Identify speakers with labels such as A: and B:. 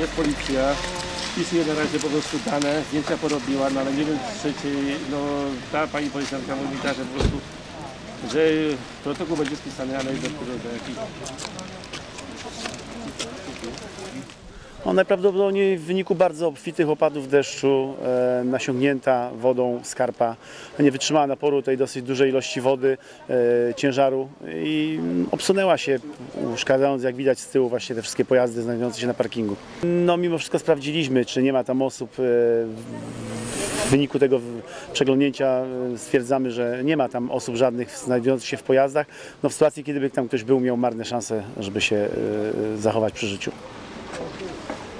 A: jest policja, wpisuje na razie po prostu dane, zdjęcia porobiła, no ale nie wiem czy no ta pani policjantka mówi tak, że po prostu, że protokół będzie spisany, ale do jakichś...
B: Najprawdopodobniej w wyniku bardzo obfitych opadów deszczu, nasiągnięta wodą skarpa, nie wytrzymała naporu tej dosyć dużej ilości wody, ciężaru i obsunęła się, uszkadzając, jak widać z tyłu, właśnie te wszystkie pojazdy znajdujące się na parkingu. No, mimo wszystko sprawdziliśmy, czy nie ma tam osób. W wyniku tego przeglądnięcia stwierdzamy, że nie ma tam osób żadnych znajdujących się w pojazdach. No, w sytuacji, kiedy by tam ktoś był, miał marne szanse, żeby się zachować przy życiu.